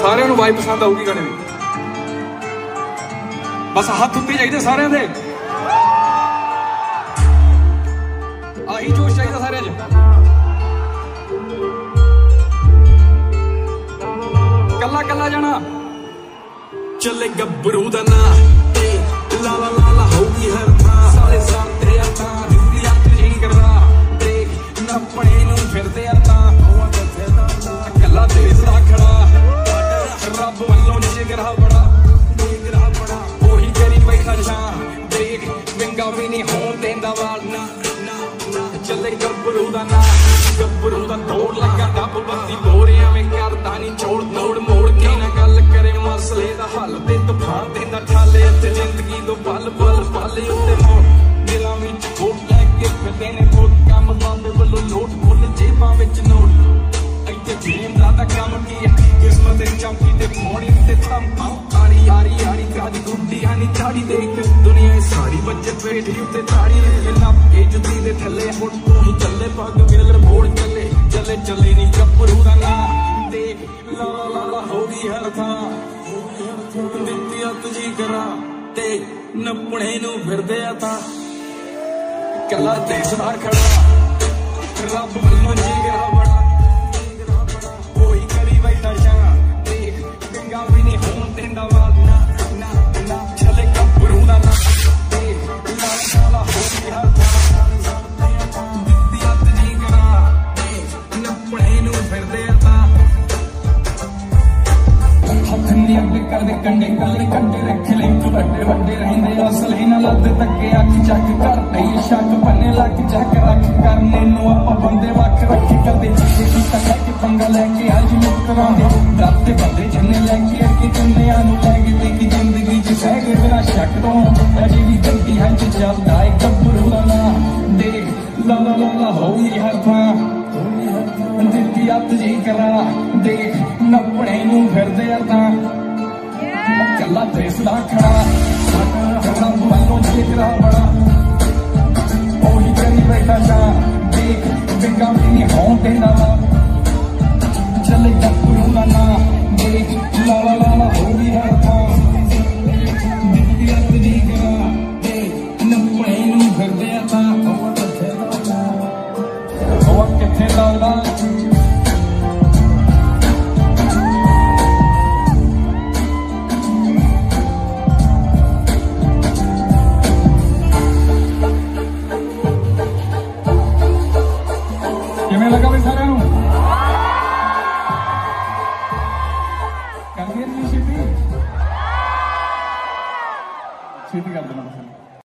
ਸਾਰਿਆਂ ਨੂੰ ਵਾਈ ਪਸੰਦ ਆਊਗੀ ਗਾਣੇ ਦੀ। ਬਸ ਹੱਥ ਉੱਤੇ ਚਾਹੀਦੇ ਸਾਰਿਆਂ ਦੇ, ਆਹੀ ਜੋਸ਼ ਚਾਹੀਦਾ ਸਾਰਿਆਂ 'ਚ। ਕੱਲਾ ਕੱਲਾ ਜਾਣਾ ਚੱਲੇ ਗੱਭਰੂ ਦਾ ਨਾਂ ਤੇ ਲਾ ਲਾ ਲਾ ਲਾ ਹੋਊਗੀ ਹਰ ਥਾਂ। ਸਾਰੇ ਸਾਹਮਣੇ ਆਪਾਂ ਦਿੱਤੀ ਅੱਖ ਜੀ ਕਰਾ ਦੇਖ ਨੱਪਣੇ ਨੂੰ ਫਿਰਦੇ ਆ ਤਾਂ ਕੱਲਾ ਦੇਸ ਦਾ ਖੜਾ ਰੱਬ ਵੱਲੋਂ ਜਿਗਰਾ ਬੜਾ ਉਹੀ ਤੇਰੀ ਬੈਠਾ ਸ਼ਾਂ ਦੇਖ ਵਿੰਗਾ ਵੀ ਨਹੀਂ ਹੋਣ ਦੇਂਦਾ ਵਾਲ ਨਾ ਚੱਲੇ ਗੱਭਰੂ ਦਾ ਨਾਂ ਗੱਭਰੂ ਦਾ ਦੌੜ ਲੱਗਾ ਡੱਬ ਬੱਤੀ ਬੋਰਿਆਂ ਮੈਂ ਕਰਦਾ ਨਹੀਂ ਛੋੜ ਮੋੜ ਮੋੜ ਕੇ ਨਾ ਗੱਲ ਕਰੇ ਮਸਲੇ ਦਾ ਹੱਲ ਤੇ ਤੂਫਾਨ ਦੇਂਦਾ ਠਾਲੇ ਤੇ ਜ਼ਿੰਦਗੀ ਤੋਂ ਪਲ ਪਲ ਪਾਲੇ ਉੱਤੇ ਮੋੜ ਦਿਲਾਂ ਵਿੱਚ ਖੋਟ ਲੈ ਕੇ ਫਿਰਦੇ ਨੇ ਖੋਟ ਕੰਮ ਬਾਬੇ ਵੱਲੋਂ ਲੋਟ ਫੁੱਲ ਜੇਬਾਂ ਵਿੱਚ ਨੋਟ ਇੱਥੇ ਜੀਣ ਦਾ ਤਾਂ ਕੰਮ ਕੀ ਹੈ ਕਿਸਮਤ ਦੇ ਚੌਂਕੀ ਤੇ ਪੌੜੀ ਤੇ ਥੰਮ ਆਰੀ ਆਰੀ ਆਰੀ ਕਾਦੀ ਗੁੱਡੀ ਆਨੀ ਝਾੜੀ ਦੇਖ ਦੁਨੀਆ ਸਾਰੀ ਬੱਚੇ ਪੇਠੀ ਉੱਤੇ ਤਾੜੀ ਇਹਨਾਂ ਕੇ ਜੁੱਤੀ ਦੇ ਥੱਲੇ ਹੁਣ ਤੂੰ ਹੀ ਚੱਲੇ ਪੱਗ ਮੇਲਰ ਮੋੜ ਚੱਲੇ ਚੱਲੇ ਚੱਲੇ ਨਹੀਂ ਗੱਭਰੂ ਦਾ ਨਾਂ ਦੇਖ ਲਾ ਲਾ ਲਾ ਲਾ ਹੋ ਗਈ ਹਰ ਥਾਂ ਦਿੱਤੀ ਅੱਤ ਜੀ ਕਰਾ ਤੇ ਨੱਪਣੇ ਨੂੰ ਫਿਰਦੇ ਆ ਤਾਂ ਕੱਲਾ ਦੇਸ ਦਾ ਖੜਾ ਰੱਬ ਵੱਲੋਂ ਜਿਗਰਾ ਬੜਾ ਉਹੀ ਕਰੀ ਬੈਠਾ ਸ਼ਾਂ ਦੇਖ ਵਿੰਗਾ ਵੀ ਨਹੀਂ ਹੋਣ ਦੇਂਦਾ ਵਾਲ ਨਾ ਨਾ ਚੱਲੇ ਗੱਭਰੂ ਦਾ ਨਾਂ ਦੇਖ ਲਾ ਲਾ ਲਾ ਹੋ ਗਈ ਹਰ ਥਾਂ ਦਿੱਤੀ ਅੱਤ ਜੀ ਕਰਾ ਤੇ ਨੱਪਣੇ ਨੂੰ ਫਿਰਦੇ ਆ ਤਾਂ ਹੱਥਨੀ ਅੱਗੇ ਕਰਦੇ ਕੰਡੇ ਕਾਲੇ ਕੰਡੇ ਰੱਖੇ ਲੈ ਵੱਡੇ ਵੱਡੇ ਰਹਿੰਦੇ ਅਸਲੀ ਨਾਲ ਲੱਦ ਤੱਕੇ ਅੱਖ ਚੱਕ ਕਰਦੇ ਸ਼ੱਕ ਬੰਨੇ ਲੱਗ ਚੱਕ ਰੱਖ ਕਰਨੇ ਨੂੰ ਆਪਾਂ ਬੰਦੇ ਵੱਖ ਰੱਖੀ ਕਰਦੇ ਚਿੱਟੇ ਕੀ ਤੱਕ ਕੇ ਪੰਗਾ ਲੈ ਕੇ ਅੱਜ ਮੁਕਰਾਂ ਦੇ ਰੱਬ ਤੇ ਬੰਦੇ ਜਿੰਨੇ ਲੈ ਕੇ ਅੱਗੇ ਚੰਨਿਆਂ ਨੂੰ ਲੈ ਕੇ ਤੇ ਜ਼ਿੰਦਗੀ 'ਚ ਸਹਿ ਕੇ ਬਿਨਾਂ ਸ਼ੱਕ ਤੋਂ ਅਜੇ ਵੀ ਗੱਡੀ ਹਾਂ 'ਚ ਚੱਲਦਾ ਏ ਗੱਭਰੂ ਦਾ ਨਾਂ ਦੇਖ ਲਾ ਲਾ ਲਾ ਲਾ ਹੋਈ ਹਰ ਥਾਂ ਦਿੱਤੀ ਅੱਤ ਜੀ ਕਰਾ ਦੇਖ ਨੱਪਣੇ ਨੂੰ ਫਿਰਦੇ ਆ ਤਾਂ ਕੱਲਾ ਦੇਸ ਦਾ ਖੜਾ ਰੱਬ ਵੱਲੋਂ ਜਿਗਰਾ ਬੜਾ ਉਹੀ ਕਰੀ ਬੈਠਾ ਸ਼ਾਂ ਦੇਖ ਵਿੰਗਾ ਵੀ ਨਹੀਂ ਹੋਣ ਦੇਂਦਾ ਵਾ ਚੱਲੇ ਗੱਭਰੂ ਦਾ ਨਾਂ ਦੇਖ ਲਾ ਲਾ ਲਾ ਲਾ ਹੋ ਗਈ ਹਰ ਥਾਂ ਦਿੱਤੀ ਅੱਤ ਜੀ ਕਰਾ ਦੇਖ ਨੱਪਣੇ ਨੂੰ ਫਿਰਦੇ ਆ ਤਾਂ ਉਹ ਕਿੱਥੇ ਲਾਉਂਦਾ ਕਿਵੇਂ ਲੱਗਾ ਵੀ ਸਾਰਿਆਂ ਨੂੰ ਕਰ ਗਏ ਨਹੀਂ ਛੇਤੀ ਕਰ ਦੇਣਾ